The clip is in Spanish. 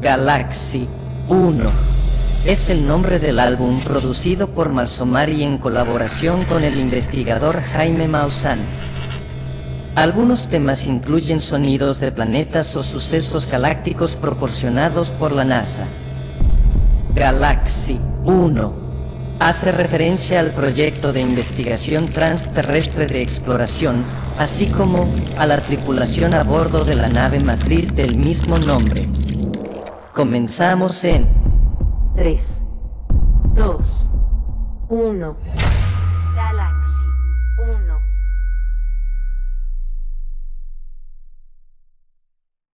Galaxy 1 es el nombre del álbum producido por Marsomari en colaboración con el investigador Jaime Maussan. Algunos temas incluyen sonidos de planetas o sucesos galácticos proporcionados por la NASA. Galaxy 1 hace referencia al proyecto de investigación transterrestre de exploración, así como a la tripulación a bordo de la nave matriz del mismo nombre. Comenzamos en 3, 2, 1.